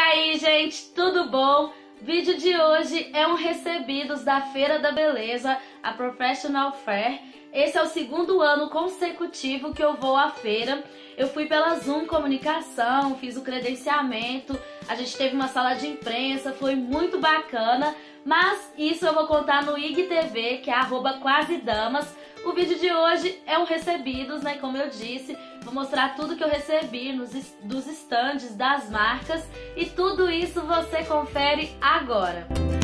aí, gente, tudo bom? O vídeo de hoje é um recebidos da Feira da Beleza, a Professional Fair. Esse é o segundo ano consecutivo que eu vou à feira. Eu fui pela Zoom Comunicação, fiz o credenciamento, a gente teve uma sala de imprensa, foi muito bacana. Mas isso eu vou contar no IGTV, que é @quasedamas. O vídeo de hoje é um recebidos, né? Como eu disse, vou mostrar tudo que eu recebi dos estandes, das marcas. E tudo isso você confere agora.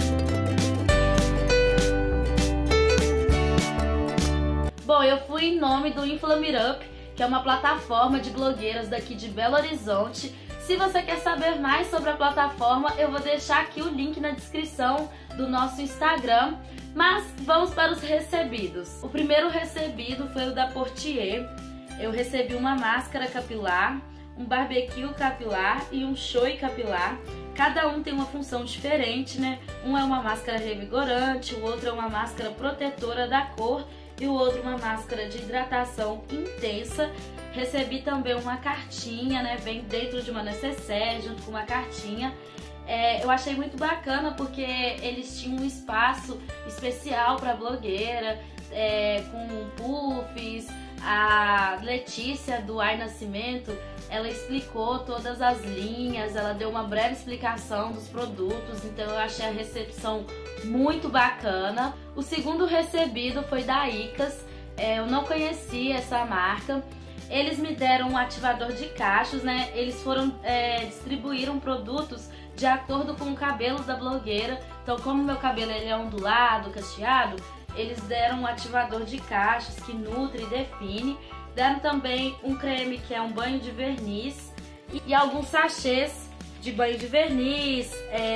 Bom, eu fui em nome do Inflamerup, que é uma plataforma de blogueiras daqui de Belo Horizonte. Se você quer saber mais sobre a plataforma, eu vou deixar aqui o link na descrição do nosso Instagram. Mas vamos para os recebidos. O primeiro recebido foi o da Portier. Eu recebi uma máscara capilar, um barbecue capilar e um show capilar. Cada um tem uma função diferente, né? Um é uma máscara revigorante, o outro é uma máscara protetora da cor e o outro uma máscara de hidratação intensa. Recebi também uma cartinha, né? Vem dentro de uma necessaire junto com uma cartinha. Eu achei muito bacana porque eles tinham um espaço especial para blogueira, com puffs. A Letícia do Ai Nascimento, ela explicou todas as linhas, ela deu uma breve explicação dos produtos, então eu achei a recepção muito bacana. O segundo recebido foi da Icas, eu não conhecia essa marca. Eles me deram um ativador de cachos, né? Eles distribuíram produtos de acordo com o cabelo da blogueira. Então, como meu cabelo ele é ondulado, cacheado, eles deram um ativador de cachos que nutre e define. Deram também um creme que é um banho de verniz e alguns sachês de banho de verniz,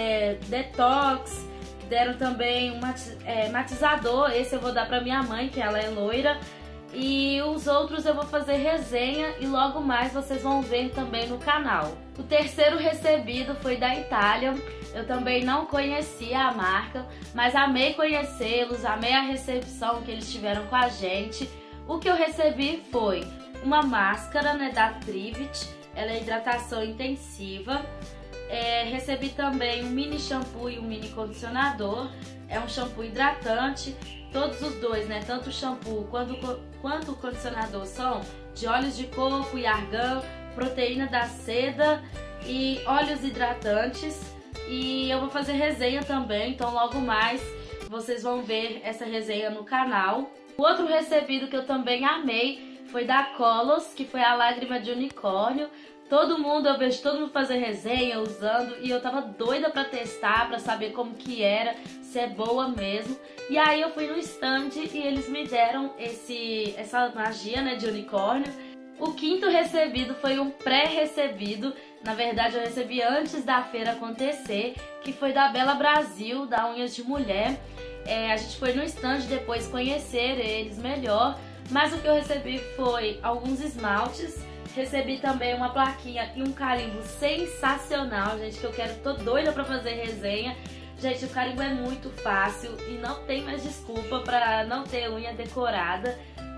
detox. Deram também um matizador, esse eu vou dar pra minha mãe, que ela é loira. E os outros eu vou fazer resenha e logo mais vocês vão ver também no canal. O terceiro recebido foi da Itália. Eu também não conhecia a marca, mas amei conhecê-los, amei a recepção que eles tiveram com a gente. O que eu recebi foi uma máscara, né, da Trivit, ela é hidratação intensiva. Recebi também um mini shampoo e um mini condicionador. É um shampoo hidratante. Todos os dois, né, tanto o shampoo quanto o condicionador são de óleos de coco e argan, proteína da seda e óleos hidratantes. E eu vou fazer resenha também, então logo mais vocês vão ver essa resenha no canal. O outro recebido que eu também amei foi da Colos, que foi a lágrima de unicórnio. Eu vejo todo mundo fazer resenha usando e eu tava doida pra testar, pra saber como que era, se é boa mesmo. E aí eu fui no stand e eles me deram essa magia, né, de unicórnio. O quinto recebido foi um pré-recebido, na verdade eu recebi antes da feira acontecer, que foi da Bela Brasil, da Unhas de Mulher. A gente foi no stand depois conhecer eles melhor, mas o que eu recebi foi alguns esmaltes. Recebi também uma plaquinha e um carimbo sensacional, gente, que tô doida pra fazer resenha. Gente, o carimbo é muito fácil e não tem mais desculpa pra não ter unha decorada.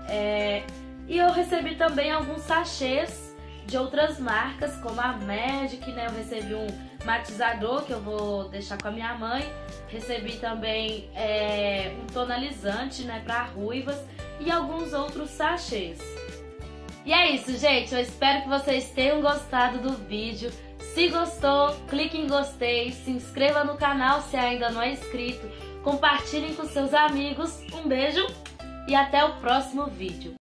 E eu recebi também alguns sachês de outras marcas, como a Magic, né? Eu recebi um matizador que eu vou deixar com a minha mãe. Recebi também um tonalizante, né, pra ruivas e alguns outros sachês. E é isso, gente. Eu espero que vocês tenham gostado do vídeo. Se gostou, clique em gostei, se inscreva no canal se ainda não é inscrito, compartilhem com seus amigos. Um beijo e até o próximo vídeo.